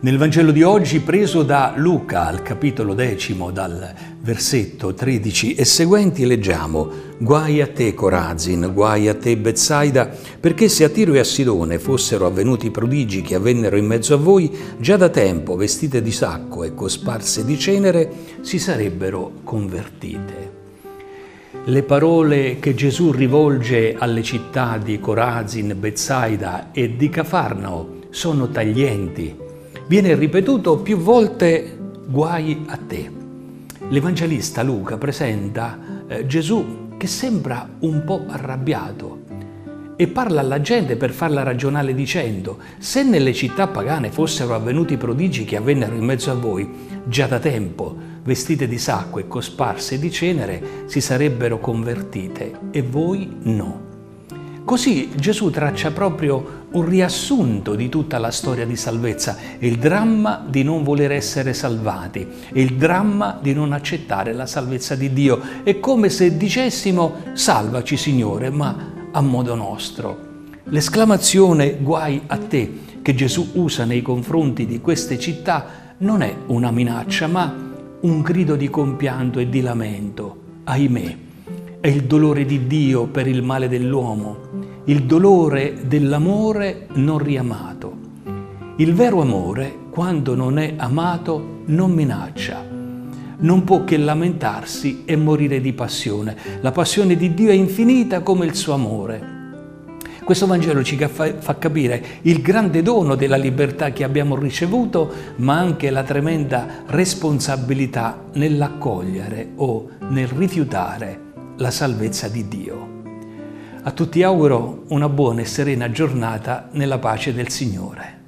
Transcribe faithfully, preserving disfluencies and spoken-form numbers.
Nel Vangelo di oggi, preso da Luca, al capitolo decimo, dal versetto tredici e seguenti, leggiamo: «Guai a te, Corazin, guai a te, Betsaida, perché se a Tiro e a Sidone fossero avvenuti i prodigi che avvennero in mezzo a voi, già da tempo, vestite di sacco e cosparse di cenere, si sarebbero convertite». Le parole che Gesù rivolge alle città di Corazin, Betsaida e di Cafarnao sono taglienti. Viene ripetuto più volte «guai a te». L'Evangelista Luca presenta eh, Gesù che sembra un po' arrabbiato e parla alla gente per farla ragionare dicendo: se nelle città pagane fossero avvenuti i prodigi che avvennero in mezzo a voi, già da tempo, vestite di sacco e cosparse di cenere, si sarebbero convertite, e voi no. Così Gesù traccia proprio un riassunto di tutta la storia di salvezza, il dramma di non voler essere salvati, il dramma di non accettare la salvezza di Dio. È come se dicessimo: salvaci Signore, ma a modo nostro. L'esclamazione «guai a te» che Gesù usa nei confronti di queste città non è una minaccia, ma un grido di compianto e di lamento. Ahimè, è il dolore di Dio per il male dell'uomo, il dolore dell'amore non riamato. Il vero amore, quando non è amato, non minaccia, non può che lamentarsi e morire di passione. La passione di Dio è infinita come il suo amore. Questo Vangelo ci fa capire il grande dono della libertà che abbiamo ricevuto, ma anche la tremenda responsabilità nell'accogliere o nel rifiutare la salvezza di Dio. A tutti auguro una buona e serena giornata nella pace del Signore.